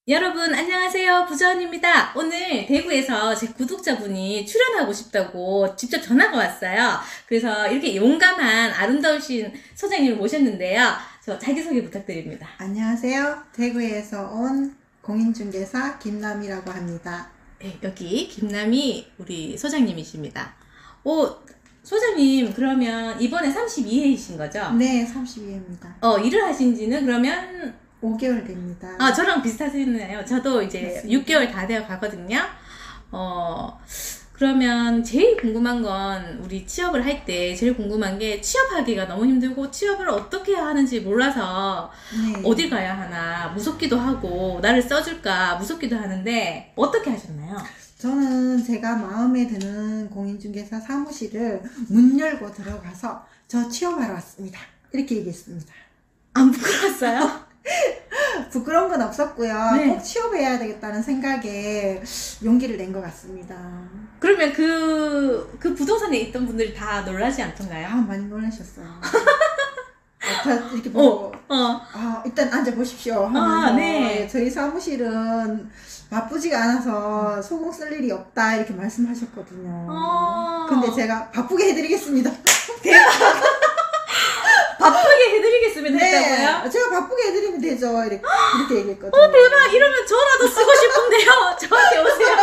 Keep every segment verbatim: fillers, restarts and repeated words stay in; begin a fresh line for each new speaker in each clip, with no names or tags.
여러분 안녕하세요, 부자원입니다. 오늘 대구에서 제 구독자분이 출연하고 싶다고 직접 전화가 왔어요. 그래서 이렇게 용감한 아름다우신 소장님을 모셨는데요. 저 자기소개 부탁드립니다.
안녕하세요. 대구에서 온 공인중개사 김남이라고 합니다.
네, 여기 김남이 우리 소장님이십니다. 오, 소장님 그러면 이번에 삼십이 회이신 거죠?
네, 삼십이 회입니다.
어, 일을 하신 지는 그러면
오 개월 됩니다.
아, 저랑 비슷하시네요. 저도 이제 맞습니다. 육 개월 다 되어 가거든요. 어, 그러면 제일 궁금한 건 우리 취업을 할 때 제일 궁금한 게 취업하기가 너무 힘들고 취업을 어떻게 해야 하는지 몰라서 네. 어딜 가야 하나 무섭기도 하고 나를 써줄까 무섭기도 하는데 어떻게 하셨나요?
저는 제가 마음에 드는 공인중개사 사무실을 문 열고 들어가서 저 취업하러 왔습니다. 이렇게 얘기했습니다.
안 부끄러웠어요?
부끄러운 건 없었고요.
네.
꼭 취업해야 되겠다는 생각에 용기를 낸 것 같습니다.
그러면 그, 그 부동산에 있던 분들이 다 놀라지 않던가요?
아, 많이 놀라셨어요. 다 이렇게 보고,
어, 어.
아, 일단 앉아보십시오 하면서
아, 네.
저희 사무실은 바쁘지가 않아서 소공 쓸 일이 없다 이렇게 말씀하셨거든요.
어.
근데 제가 바쁘게 해드리겠습니다.
대박! 바쁘게 해드리겠으면
네,
했다고요?
제가 바쁘게 해드리면 되죠. 이렇게, 이렇게 얘기했거든요.
어, 대박! 이러면 저라도 쓰고 싶은데요. 저한테 오세요.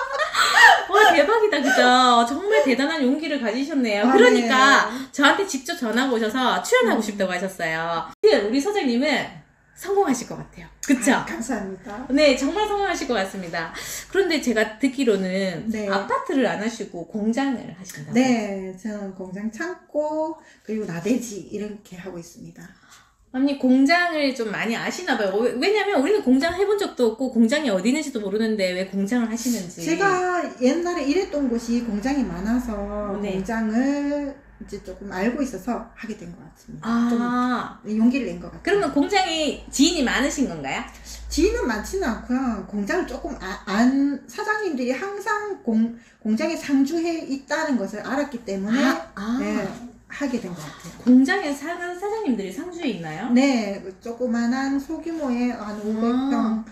와, 대박이다, 그죠? 정말 대단한 용기를 가지셨네요.
아,
그러니까
네.
저한테 직접 전화가 오셔서 출연하고
음.
싶다고 하셨어요. 우리 소장님은 성공하실 것 같아요. 그쵸?
아, 감사합니다.
네, 정말 성공하실 것 같습니다. 그런데 제가 듣기로는
네.
아파트를 안 하시고 공장을 하신다고요?
네, 저는 공장 창고 그리고 나대지 이렇게 하고 있습니다.
아니, 공장을 좀 많이 아시나 봐요. 왜냐면 우리는 공장 해본 적도 없고 공장이 어디 있는지도 모르는데 왜 공장을 하시는지.
제가 옛날에 일했던 곳이 공장이 많아서
네.
공장을 이제 조금 알고 있어서 하게 된 것 같습니다.
아,
좀 용기를 낸 것 같아요.
그러면 공장에 지인이 많으신 건가요?
지인은 많지는 않고요. 공장을 조금 아, 안 사장님들이 항상 공, 공장에 상주해 있다는 것을 알았기 때문에
아, 아.
네, 하게 된 것 같아요.
공장에 사, 사장님들이 상주에 있나요?
네, 조그만한 소규모의 한 오백 평,
아.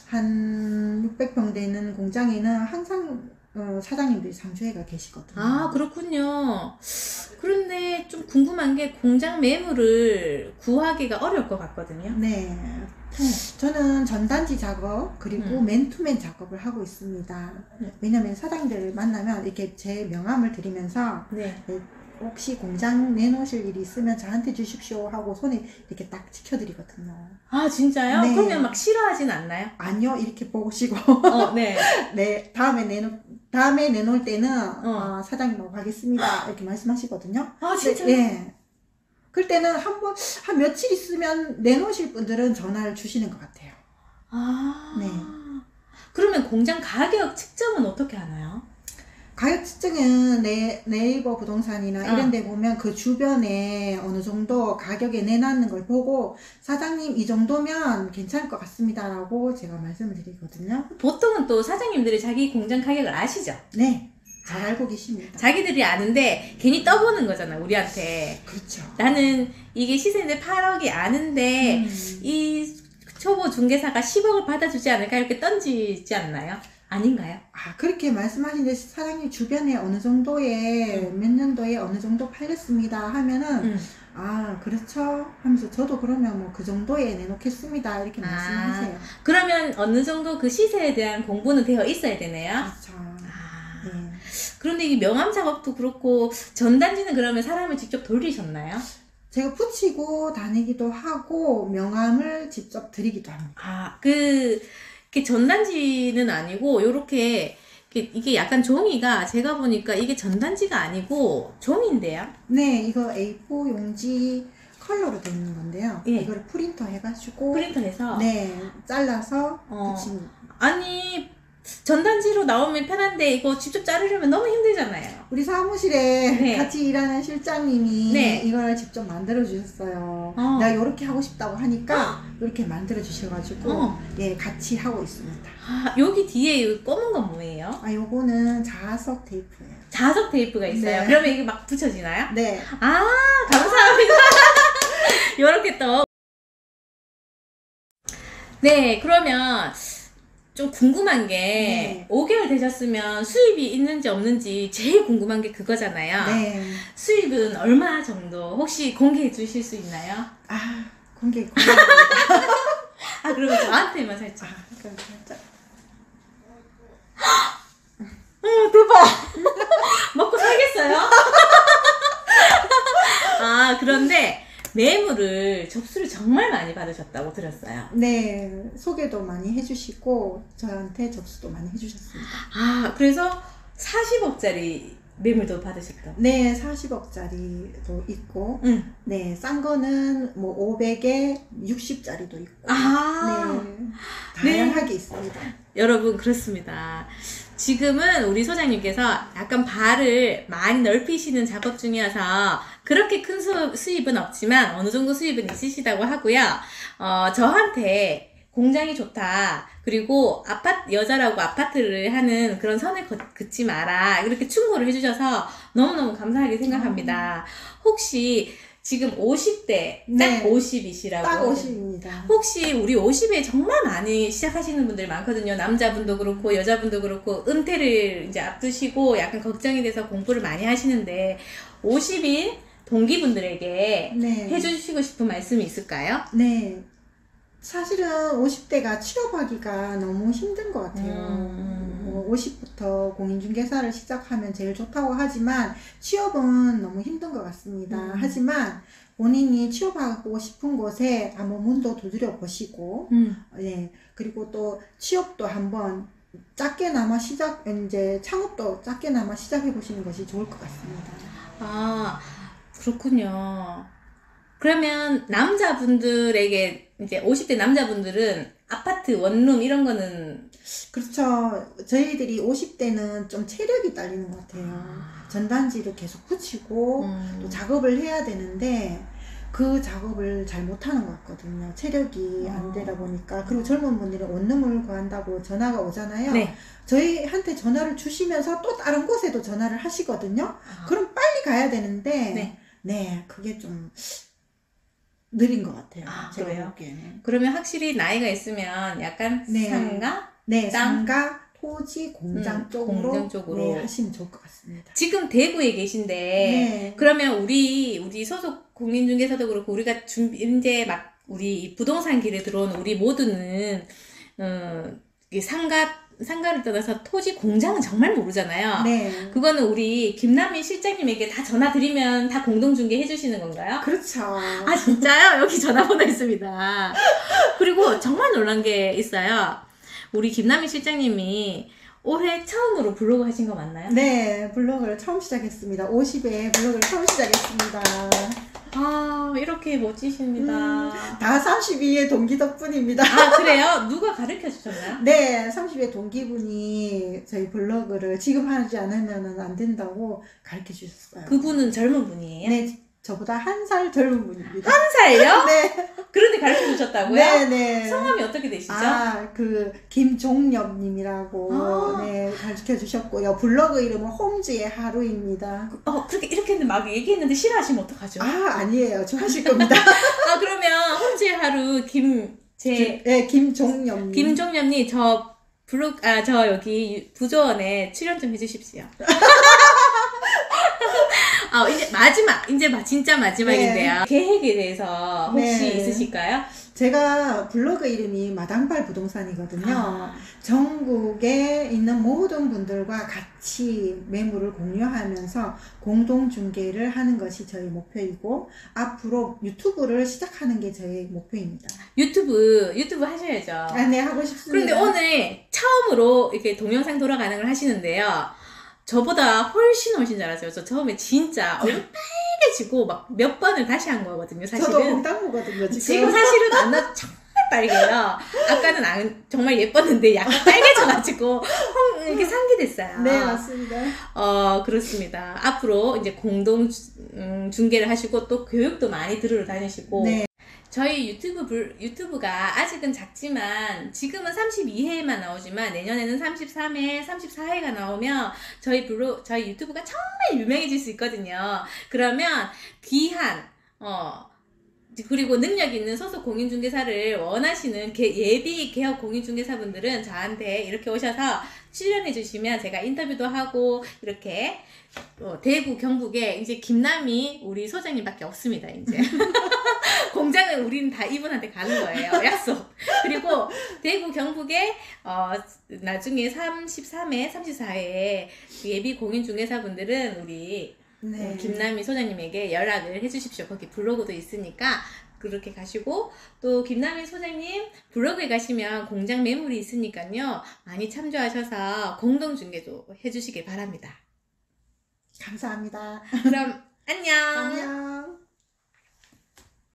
한 육백 평 되는 공장에는 항상 어, 사장님들이 상주해가 계시거든요.
아, 그렇군요. 그런데 좀 궁금한 게 공장 매물을 구하기가 어려울 것 같거든요.
네.
음.
저는 전단지 작업 그리고
음.
맨투맨 작업을 하고 있습니다.
음.
왜냐면 사장님들을 만나면 이렇게 제 명함을 드리면서
네.
네, 혹시 공장 내놓으실 일이 있으면 저한테 주십시오 하고 손에 이렇게 딱 지켜드리거든요.
아, 진짜요?
네.
그러면 막 싫어하진 않나요?
아니요, 이렇게 보시고
어, 네.
네, 다음에 내놓 다음에 내놓을 때는
어.
어, 사장님하고 가겠습니다 이렇게 말씀하시거든요.
아, 진짜요?
네, 예. 그럴 때는 한 번, 한 며칠 있으면 내놓으실 분들은 전화를 주시는 것 같아요.
아.
네.
그러면 공장 가격 측정은 어떻게 하나요?
가격 측정은 네, 네이버 부동산이나
어.
이런 데 보면 그 주변에 어느 정도 가격에 내놨는 걸 보고 사장님 이 정도면 괜찮을 것 같습니다 라고 제가 말씀을 드리거든요.
보통은 또 사장님들이 자기 공장 가격을 아시죠?
네, 잘 알고 계십니다.
자기들이 아는데 괜히 떠보는 거잖아, 우리한테.
그렇죠.
나는 이게 시세인데 팔억이 아는데
음.
이 초보 중개사가 십억을 받아주지 않을까 이렇게 던지지 않나요? 아닌가요?
아, 그렇게 말씀하시는데 사장님 주변에 어느 정도에
음.
몇 년도에 어느 정도 팔렸습니다 하면은
음.
아, 그렇죠 하면서 저도 그러면 뭐 그 정도에 내놓겠습니다 이렇게
아.
말씀하세요.
그러면 어느 정도 그 시세에 대한 공부는 되어 있어야 되네요?
그렇죠.
아.
네.
그런데 이 명함 작업도 그렇고 전단지는 그러면 사람을 직접 돌리셨나요?
제가 붙이고 다니기도 하고 명함을 직접 드리기도 합니다.
아, 그 이렇게 전단지는 아니고 요렇게 이게, 이게 약간 종이가 제가 보니까 이게 전단지가 아니고 종인데요.
네, 이거 에이 사 용지 컬러로 되어 있는 건데요.
예.
이거를 프린터 해가지고
프린터해서
네, 잘라서
어.
붙입니다.
아니 전단지로 나오면 편한데 이거 직접 자르려면 너무 힘들잖아요.
우리 사무실에
네.
같이 일하는 실장님이
네.
이걸 직접 만들어 주셨어요.
어.
내가 이렇게 하고 싶다고 하니까 이렇게 만들어 주셔가지고
어.
예, 같이 하고 있습니다.
아, 여기 뒤에 이 검은 건 뭐예요?
아, 요거는 자석 테이프예요.
자석 테이프가 있어요.
네.
그러면 이게 막 붙여지나요?
네.
아, 감사합니다. 요렇게 또. 네, 그러면 좀 궁금한 게
네.
오 개월 되셨으면 수입이 있는지 없는지 제일 궁금한 게 그거잖아요.
네.
수입은 얼마 정도 혹시 공개해 주실 수 있나요?
아, 공개, 공개.
아, 그러면 저한테만 살짝.
아, 그럼 살짝.
어, 대박! 먹고 살겠어요? 아, 그런데 매물을 접수를 정말 많이 받으셨다고 들었어요.
네, 소개도 많이 해주시고 저한테 접수도 많이 해주셨습니다.
아, 그래서 사십억짜리 매물도 받으셨다고?
네, 사십억짜리도 있고,
응.
네, 싼 거는 뭐 오백에 육십짜리도 있고,
아,
네, 다양하게 있습니다.
여러분 그렇습니다. 지금은 우리 소장님께서 약간 발을 많이 넓히시는 작업 중이어서 그렇게 큰 수, 수입은 없지만 어느 정도 수입은 있으시다고 하고요. 어, 저한테 공장이 좋다. 그리고 아파트, 여자라고 아파트를 하는 그런 선을 긋, 긋지 마라. 이렇게 충고를 해주셔서 너무너무 감사하게 생각합니다. 혹시 지금 오십 대, 딱
네.
오십이시라고.
딱 오십입니다.
혹시 우리 오십에 정말 많이 시작하시는 분들 많거든요. 남자분도 그렇고 여자분도 그렇고 은퇴를 이제 앞두시고 약간 걱정이 돼서 공부를 많이 하시는데 오십인 동기분들에게
네.
해주시고 싶은 말씀이 있을까요?
네. 사실은 오십 대가 취업하기가 너무 힘든 것 같아요.
음.
뭐 오십부터 공인중개사를 시작하면 제일 좋다고 하지만 취업은 너무 힘든 것 같습니다.
음.
하지만 본인이 취업하고 싶은 곳에 한번 문도 두드려 보시고,
음.
예, 그리고 또 취업도 한번 작게나마 시작, 이제 창업도 작게나마 시작해 보시는 것이 좋을 것 같습니다.
아, 그렇군요. 그러면 남자분들에게 이제 오십 대 남자분들은 아파트 원룸 이런 거는
그렇죠. 저희들이 오십 대는 좀 체력이 딸리는 것 같아요. 전단지를 계속 붙이고
음.
또 작업을 해야 되는데 그 작업을 잘 못하는 것 같거든요. 체력이 안 되다 보니까. 그리고 젊은 분들이 원룸을 구한다고 전화가 오잖아요.
네.
저희한테 전화를 주시면서 또 다른 곳에도 전화를 하시거든요.
아.
그럼 빨리 가야 되는데
네.
네, 그게 좀 느린 것 같아요.
아,
제가
그래요?
보기에는.
그러면 확실히 나이가 있으면 약간
네.
상가?
네,
땅?
상가, 토지, 공장
음,
쪽으로,
공장 쪽으로.
네, 하시면 좋을 것 같습니다.
지금 대구에 계신데
네.
그러면 우리 우리 소속 공인중개사도 그렇고 우리가 준비 이제 막 우리 부동산 길에 들어온 우리 모두는 어, 이 상가 상가를 떠나서 토지 공장은 정말 모르잖아요.
네.
그거는 우리 김남민 실장님에게 다 전화 드리면 다 공동중개 해주시는 건가요?
그렇죠.
아 진짜요? 여기 전화번호 있습니다. 그리고 정말 놀란 게 있어요. 우리 김남민 실장님이 올해 처음으로 블로그 하신 거 맞나요?
네, 블로그를 처음 시작했습니다. 오십에 블로그를 처음 시작했습니다.
아 이렇게 멋지십니다.
음, 다 삼십이의 동기 덕분입니다.
아 그래요? 누가 가르쳐 주셨나요?
네, 삼십의 동기분이 저희 블로그를 지금 하지 않으면 안 된다고 가르쳐 주셨어요.
그분은 젊은 분이에요?
네, 저보다 한 살 젊은 분입니다.
한 살요?
네.
그런데 가르쳐 주셨다고요?
네, 네.
성함이 어떻게 되시죠?
아, 그 김종엽님이라고
아.
네 가르쳐 주셨고요. 블로그 이름은 홈즈의 하루입니다.
어 그렇게 이렇게 했는데 막 얘기했는데 싫어하시면 어떡하죠?
아, 아니에요. 좋아하실 겁니다.
아 그러면 홈즈의 하루 김제
네, 김종엽님.
김종엽님 저 블로그 아 저 여기 부조원에 출연 좀 해주십시오. 아 이제 마지막 이제 마- 진짜 마지막인데요. 계획에 대해서 혹시
네.
있으실까요?
제가 블로그 이름이 마당발 부동산이거든요.
아.
전국에 있는 모든 분들과 같이 매물을 공유하면서 공동 중개를 하는 것이 저희 목표이고 앞으로 유튜브를 시작하는 게 저희 목표입니다.
유튜브 유튜브 하셔야죠.
아, 네, 하고 싶습니다.
그런데 오늘 처음으로 이렇게 동영상 돌아가는 걸 하시는데요. 저보다 훨씬 훨씬 잘하세요. 저 처음에 진짜 얼굴 빨개지고 막 몇 번을 다시 한 거거든요.
저도
사실은.
홍당무거든요, 지금.
지금 사실은 안 나 정말 빨개요. 아까는 안, 정말 예뻤는데 약간 빨개져가지고 홍, 이렇게 상기됐어요.
네, 맞습니다.
어 그렇습니다. 앞으로 이제 공동 음, 중개를 하시고 또 교육도 많이 들으러 다니시고.
네.
저희 유튜브 불, 유튜브가 아직은 작지만 지금은 삼십이 회만 나오지만 내년에는 삼십삼 회, 삼십사 회가 나오면 저희 블로 저희 유튜브가 정말 유명해질 수 있거든요. 그러면 귀한 어 그리고 능력 있는 소속 공인중개사를 원하시는 개, 예비 개업 공인중개사분들은 저한테 이렇게 오셔서 출연해 주시면 제가 인터뷰도 하고 이렇게 어, 대구 경북에 이제 김남희 우리 소장님밖에 없습니다. 이제 공장은 우리는 다 이분한테 가는 거예요. 약속. 그리고 대구 경북에 어, 나중에 삼십삼 회 삼십사 회에 예비 공인중개사분들은 우리
네.
김남희 소장님에게 연락을 해주십시오. 거기 블로그도 있으니까 그렇게 가시고, 또 김남희 소장님 블로그에 가시면 공장 매물이 있으니까요 많이 참조하셔서 공동중개도 해주시길 바랍니다.
감사합니다.
그럼 안녕.
안녕.